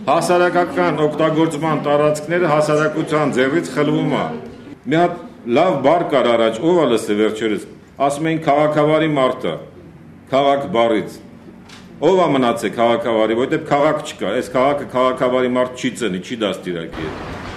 Հասարակական օգտագործման տարածքները հասարակության ձեռից խլվում է։ Մի հատ լավ բառ կար առաջ, ով է լսել վերջերս, ասում էին քաղաքավարի մարդը, քաղաք բառից։ Ով է մնացել քաղաքավարի, որտեղ քաղաք չկա, այս քաղաքը քաղաքավարի մարդ չի ծնի, չի դաստիարակի։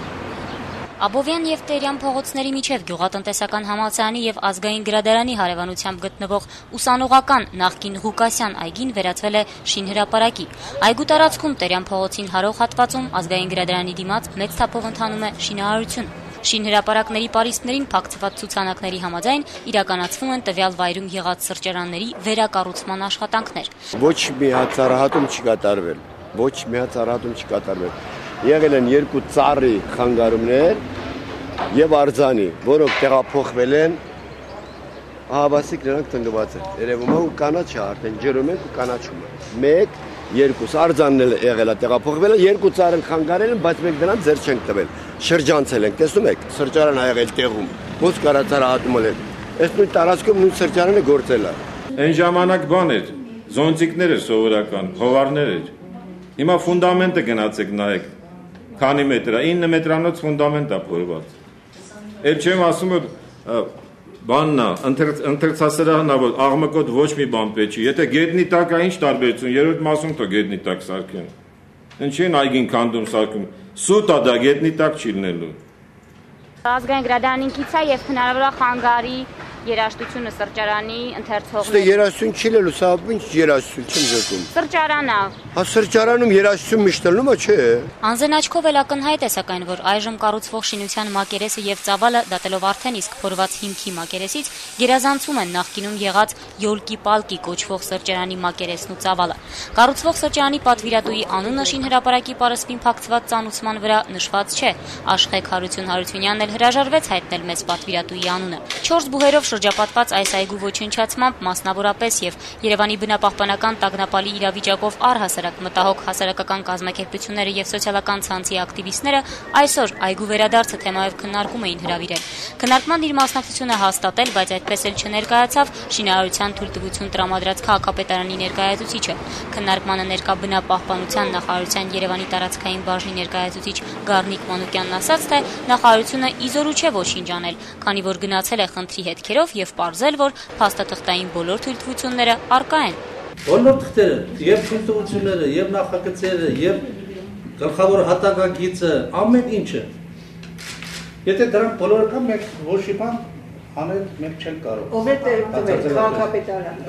Աբովյան եւ Տերյան փողոցների միջև գյուղատնտեսական համալսարանի եւ ազգային գրադարանի հարևանությամբ գտնվող ուսանողական նախկին Ղուկասյան այգին վերածվել է շինհրապարակի։ Այգու տարածքում Տերյան փողոցին հարող հատվածում ազգային գրադարանի դիմաց մեծ թափով ընթանում է շինարարություն։ Շինհրապարակների պարիսպներին փակցված ցուցանակների համաձայն իրականացվում են տվյալ վայրում եղած սրճարանների վերակառուցման աշխատանքներ։ Ոչ մի հացարահատում չկատարվել, ոչ մի հացարահատում չկատարվել։ Եղել են երկու ծառի խանգարումներ եւ արձանի, որոնք տեղափոխվել են, ահավասիկ նրանք տնկված են։ Երևում է ու կանաչ է արդեն ջրում են ու կանաչում է։ 1, 2 արձանն էլ եղել է տեղափոխվել, երկու ծառ խանգարել են, բայց մենք նրանց ձեռ չենք տվել։ Շրջանցել ենք, տեսնում եք, սրճարան ա եղել տեղում։ Ոնց կարա ծառահատում են։ Այս նույն տարածքում նույն սրճարանը գործել է։ Այն ժամանակ բան էր, զոնտիկներ էր սովորական, հովարներ էր։ Հիմա ֆունդամենտը գնացեք նայեք։ Քանի մետր է, 9 մետրանոց ֆունդամենտ է փորված։ Էլ չեմ ասում որ բանն է, ընթերցասրահն է, որ աղմկոտ ոչ մի բան պետք չի։ Եթե գետնի տակ է, ինչ տարբերություն, երրորդ մասում թող գետնի տակ սարքեն։ Ինչի են այգին քանդում սարքում։ Սուտ է դա, գետնի տակ չի լինելու։ Ազգային գրադարանին կից է եւ հնարավոր է խանգարի երաժշտությունը սրճարանի ընթերցողներ։ Ստե երաժշտություն չի լելու, սա ինչ երաժշտություն չեմ զգում։ Սրճարանա։ Հա սրճարանում երաժշտություն միշտ լնում է, չէ։ Անզեն աչքով էլ ակնհայտ է սակայն, որ այժմ կառուցվող շինության մակերեսը եւ ծավալը դատելով արդեն իսկ փորված հիմքի մակերեսից գերազանցում են նախկինում եղած Յոլկի-Պալկի կոչվող սրճարանի մակերեսն ու ծավալը։ Կառուցվող սրճարանի պատվիրատուի անունը շինհրապարակի պարսպին փակցված ծանուցման վրա նշված չէ։ Աշխեգ Հարություն Հարությունյանն էլ հրաժարվեց հայտնել մեծ պատվիրատուի անունը։ 4 բուհերով շրջապատված այս այգու ոչնչացմամբ մասնավորապես եւ Երևանի բնապահպանական տագնապալի իրավիճակով առհասարակ մտահոգ հասարակական կազմակերպությունները եւ սոցիալական ցանցի ակտիվիստները այսօր այգու վերադարձը թեմայով քննարկում էին հրավիրել։ Քննարկման իր մասնակցությունը հաստատել, բայց այդպես էլ չներկայացավ շինարարության թույլտվություն տրամադրած քաղաքապետարանի ներկայացուցիչը։ Քննարկմանը ներկա բնապահպանության նախարարության Երևանի տարածքային բաժնի ներկայացուցիչ Գառնիկ Մանուկյանն ասաց, թե նախարարությունը իզորու չէ ոչինչ անել, քանի որ գնացել է խնդրի հետքերով եւ պարզել, որ փաստաթղթային բոլոր թույլտվությունները առկա են։ Բոլոր թղթերը, եւ թույլտվությունները, եւ նախագծերը, եւ գլխավոր հատակագիծը, ամեն ինչը։ Եթե դրանք բոլորը կան, մենք ոչ մի բան անել մենք չենք կարող։ Ով է քաղաքապետարանը։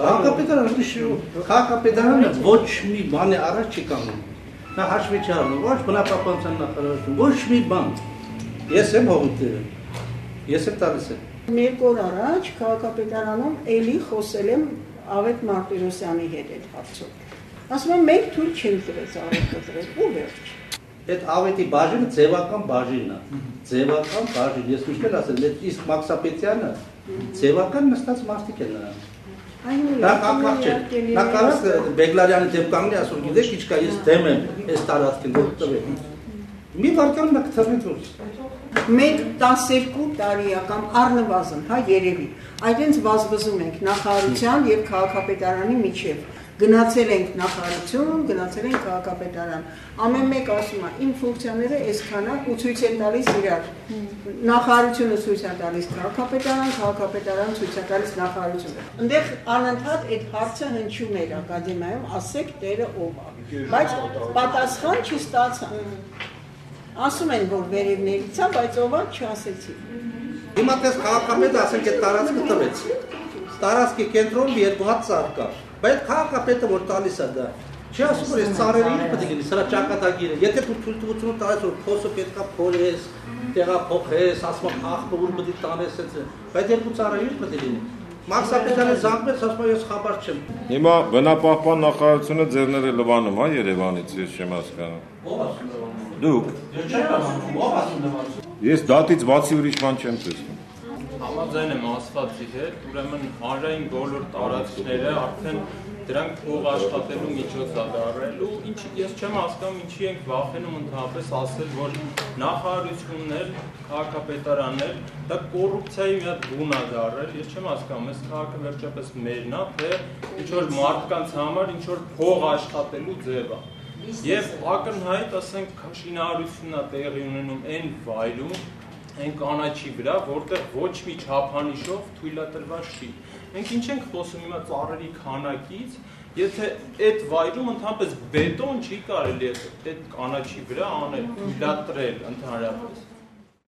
Քաղաքապետարանը ոչ մի բանի առաջ չի կանգնում։ Նա հաշվի չի առնում, ոչ բնապահպանության նախարարություն, ոչ մի բան։ Ես եմ հողուտերը։ Ես եմ տալիս եմ։ Մեկ օր առաջ քաղաքապետարանում էլի խոսել եմ Ավետ Մարտիրոսյանի հետ այդ հարցով։ Ասում եմ մենք թույլ չենք տվել Ավետ կտրել ու վերջ։ Այդ Ավետի բաժինը ձևական բաժինն է։ Ձևական բաժին, ես միշտ էլ ասել եմ, իսկ Մաքսապետյանը ձևական նստած մարդիկ են նրան։ Դա կապ չէ։ Նա կարող է Բեգլարյանի դեմ կանգնի ասում, գիտեք ինչ կա, ես դեմ եմ այս տարածքին դեպի տվել։ Մի վարքան նա կթռնի դուրս։ Մենք 12 տարի կամ առնվազն, հա երևի, այդպես վազվզում ենք նախարարության եւ քաղաքապետարանի միջև։ Գնացել ենք նախարարություն, գնացել ենք քաղաքապետարան։ Ամեն մեկ ասում է, իմ ֆունկցիաները այսքան է ու ցույց են տալիս իրար։ Նախարարությունը ցույց է տալիս քաղաքապետարան, քաղաքապետարան ցույց է տալիս նախարարությունը։ Այնտեղ անընդհատ այդ հարցը հնչում էր ակադեմիայում, ասեք տերը ով է։ Բայց պատասխան չստացան։ Ասում են, որ վերևներից է, բայց ով է չասեցի։ Հիմա դες քաղաքապետը ասենք այդ տարածքը տվեց։ Տարածքի կենտրոնում երկու հատ ծառ կա։ Բայց քաղաքապետը որ տալիս է դա, չի ասում որ այս ծառերը ինչ պետք է լինի, սրա ճակատագիրը։ Եթե դու թույլտվությունը տալիս որ փոսը պետքա փորես, տեղափոխես, ասում ախպը ուր պետք է տանես, բայց երկու ծառը ինչ պետք է լինի։ Մաքսապետյանը զանգվեց, ասում ես խաբար չեմ։ Հիմա բնապահպան նախարարությունը ձեռները լվանում է Երևանից, ես չեմ հասկանում։ Ո՞վ ասում լվանում։ Դուք։ Ես չեմ ասում, ո՞վ ասում լվանում։ Ես դատից բացի ուրիշ բան չեմ տեսնում։ Համաձայն եմ ասվածի հետ, ուրեմն հանրային բոլոր տարածքները արդեն դրանք փող աշխատելու միջոց է դառնալու, ինչի ես չեմ հասկանում, ինչի ենք վախենում ընդհանրապես ասել, որ նախարարություններ, քաղաքապետարաններ, դա կոռուպցիայի մի հատ բուն է դառել, ես չեմ հասկանում, այս քաղաքը վերջապես մերն է, թե ինչ որ մարդկանց համար ինչ որ փող աշխատելու ձև է։ Եվ ակնհայտ, ասենք, քաշինարությունն է տեղի ունենում այն վայրում, այն կանաչի վրա, որտեղ ոչ մի չափանիշով թույլատրված չի։ Մենք ինչ ենք խոսում հիմա ծառերի քանակից, եթե այդ վայրում ընդհանրապես բետոն չի կարելի այդ կանաչի վրա անել, թույլատրել ընդհանրապես։